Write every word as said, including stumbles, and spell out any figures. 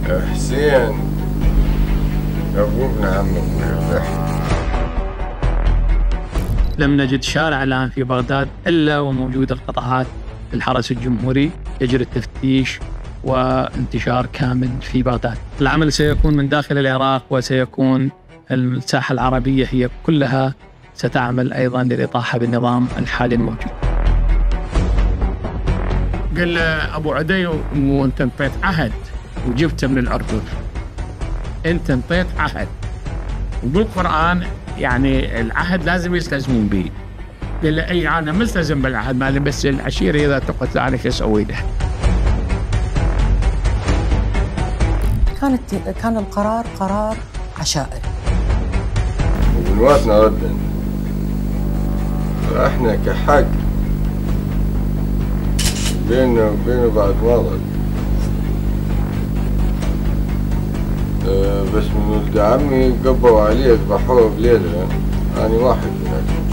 حسين أبو ابن عمك. لم نجد شارع الآن في بغداد إلا وموجود القطعات الحرس الجمهوري، يجري التفتيش وانتشار كامل في بغداد. العمل سيكون من داخل العراق، وسيكون الساحة العربية هي كلها ستعمل أيضا للإطاحة بالنظام الحالي الموجود. قال أبو عدي وأنت انطيت عهد وجبته من الأردن، أنت انطيت عهد، وبالقرآن يعني العهد لازم يلتزمون به. قال له أي أنا ملتزم بالعهد مالي، بس العشيرة إذا تقتل عليك أسوي له. كانت كان القرار قرار عشائري. وبنواتنا ردا احنا كحق بيننا وبينه بعد مرض، أه بس من ولد عمي قبوا عليه ذبحوه بليلة، أنا واحد هناك.